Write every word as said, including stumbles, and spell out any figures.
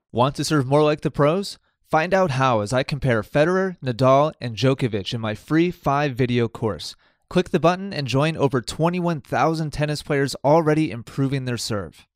Want to serve more like the pros? Find out how as I compare Federer, Nadal, and Djokovic in my free five video course. Click the button and join over twenty-one thousand tennis players already improving their serve.